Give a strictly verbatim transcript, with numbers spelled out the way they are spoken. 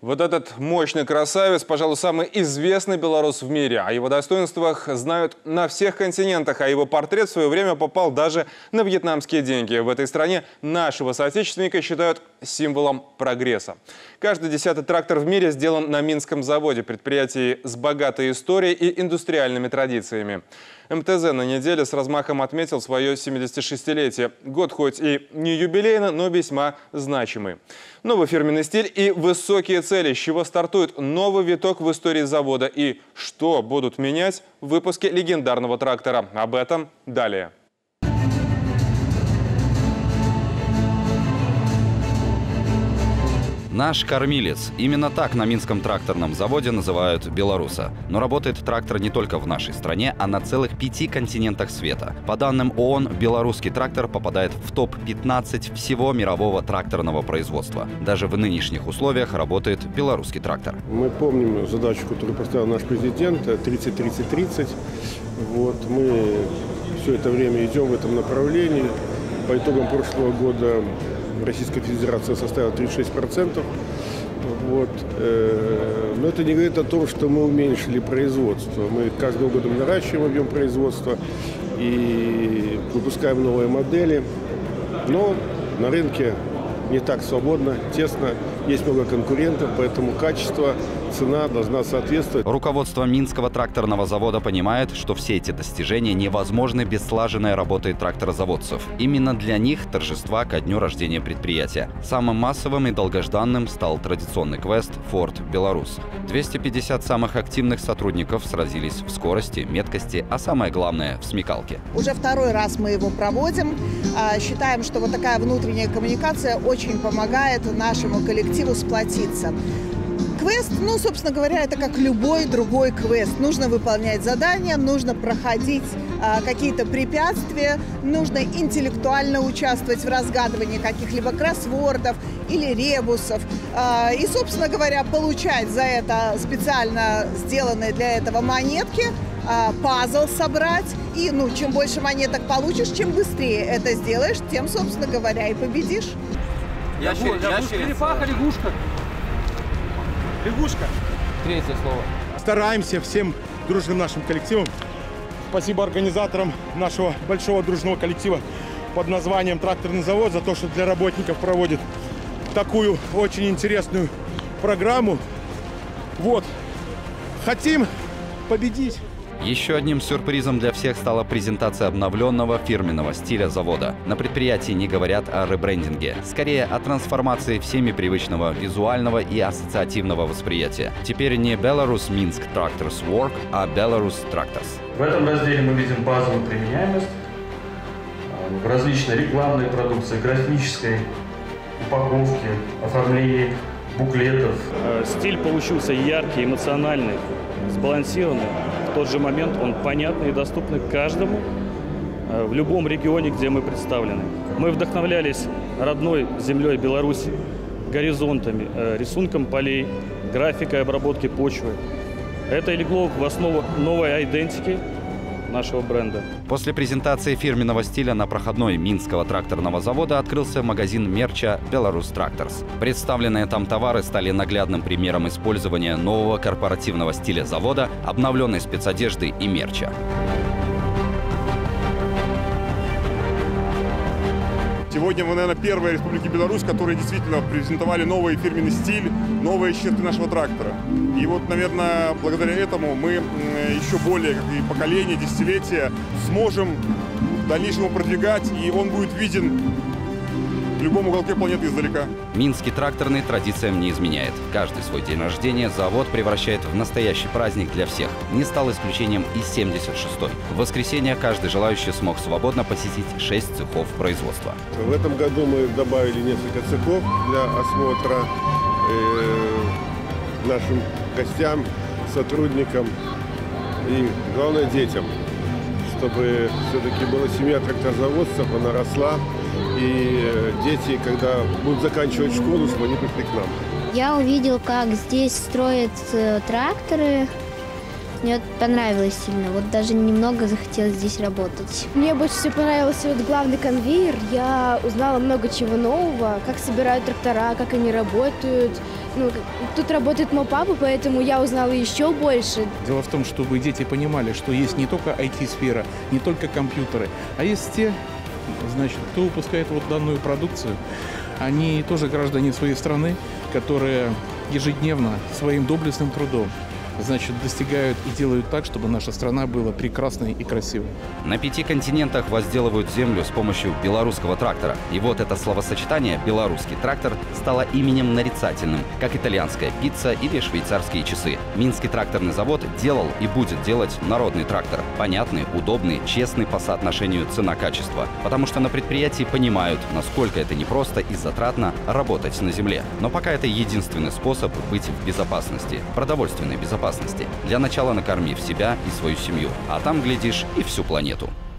Вот этот мощный красавец, пожалуй, самый известный белорус в мире. О его достоинствах знают на всех континентах, а его портрет в свое время попал даже на вьетнамские деньги. В этой стране нашего соотечественника считают символом прогресса. Каждый десятый трактор в мире сделан на Минском заводе, предприятии с богатой историей и индустриальными традициями. эм тэ зэ на неделе с размахом отметил свое семидесятишестилетие. Год хоть и не юбилейный, но весьма значимый. Новый фирменный стиль и высокие цели, с чего стартует новый виток в истории завода и что будут менять в выпуске легендарного трактора. Об этом далее. Наш кормилец. Именно так на Минском тракторном заводе называют белоруса. Но работает трактор не только в нашей стране, а на целых пяти континентах света. По данным ООН, белорусский трактор попадает в топ пятнадцать всего мирового тракторного производства. Даже в нынешних условиях работает белорусский трактор. Мы помним задачу, которую поставил наш президент, тридцать тридцать тридцать. Вот, мы все это время идем в этом направлении. По итогам прошлого года Российская Федерация составила тридцать шесть процентов. Вот. Но это не говорит о том, что мы уменьшили производство. Мы каждого года наращиваем объем производства и выпускаем новые модели. Но на рынке не так свободно, тесно, есть много конкурентов, поэтому качество, цена должна соответствовать. Руководство Минского тракторного завода понимает, что все эти достижения невозможны без слаженной работы тракторозаводцев. Именно для них торжества ко дню рождения предприятия. Самым массовым и долгожданным стал традиционный квест «Форд Беларус». двести пятьдесят самых активных сотрудников сразились в скорости, меткости, а самое главное – в смекалке. Уже второй раз мы его проводим. Считаем, что вот такая внутренняя коммуникация очень помогает нашему коллективу сплотиться. Квест, ну, собственно говоря, это как любой другой квест. Нужно выполнять задания, нужно проходить а, какие-то препятствия, нужно интеллектуально участвовать в разгадывании каких-либо кроссвордов или ребусов. А, и, собственно говоря, получать за это специально сделанные для этого монетки, а, пазл собрать. И, ну, чем больше монеток получишь, чем быстрее это сделаешь, тем, собственно говоря, и победишь. Ящерица. Черепаха, лягушка. Лягушка. Третье слово. Стараемся всем дружным нашим коллективам. Спасибо организаторам нашего большого дружного коллектива под названием «Тракторный завод» за то, что для работников проводит такую очень интересную программу. Вот. Хотим победить. Еще одним сюрпризом для всех стала презентация обновленного фирменного стиля завода. На предприятии не говорят о ребрендинге, скорее о трансформации всеми привычного визуального и ассоциативного восприятия. Теперь не Belarus Minsk Tractors Work, а Belarus Tractors. В этом разделе мы видим базовую применяемость в различной рекламной продукции, графической упаковке, оформлении буклетов. Стиль получился яркий, эмоциональный, сбалансированный. В тот же момент он понятный и доступный каждому в любом регионе, где мы представлены. Мы вдохновлялись родной землей Беларуси, горизонтами, рисунком полей, графикой обработки почвы. Это легло в основу новой идентики нашего бренда. После презентации фирменного стиля на проходной Минского тракторного завода открылся магазин мерча Belarus Tractors. Представленные там товары стали наглядным примером использования нового корпоративного стиля завода, обновленной спецодежды и мерча. Сегодня мы, наверное, первая Республика Беларусь, которые действительно презентовали новый фирменный стиль, новые черты нашего трактора. И вот, наверное, благодаря этому мы еще более, как и поколение, десятилетия, сможем в дальнейшем его продвигать, и он будет виден в любом уголке планеты издалека. Минский тракторный традициям не изменяет. Каждый свой день рождения завод превращает в настоящий праздник для всех. Не стал исключением и семьдесят шестой. В воскресенье каждый желающий смог свободно посетить шесть цехов производства. В этом году мы добавили несколько цехов для осмотра э, нашим гостям, сотрудникам и, главное, детям, чтобы все-таки была семья тракторозаводцев, она росла. И дети, когда будут заканчивать школу, чтобы они пришли к нам. Я увидел, как здесь строят тракторы. Мне вот понравилось сильно, вот даже немного захотелось здесь работать. Мне больше всего понравился вот главный конвейер. Я узнала много чего нового, как собирают трактора, как они работают. Ну, тут работает мой папа, поэтому я узнала еще больше. Дело в том, чтобы дети понимали, что есть не только ай ти-сфера, не только компьютеры, а есть те, значит, кто выпускает вот данную продукцию. Они тоже граждане своей страны, которые ежедневно своим доблестным трудом, значит, достигают и делают так, чтобы наша страна была прекрасной и красивой. На пяти континентах возделывают землю с помощью белорусского трактора. И вот это словосочетание «белорусский трактор» стало именем нарицательным, как итальянская пицца или швейцарские часы. Минский тракторный завод делал и будет делать народный трактор. Понятный, удобный, честный по соотношению цена-качество. Потому что на предприятии понимают, насколько это непросто и затратно работать на земле. Но пока это единственный способ быть в безопасности, продовольственной безопасности. Для начала накормив себя и свою семью, а там, глядишь, и всю планету.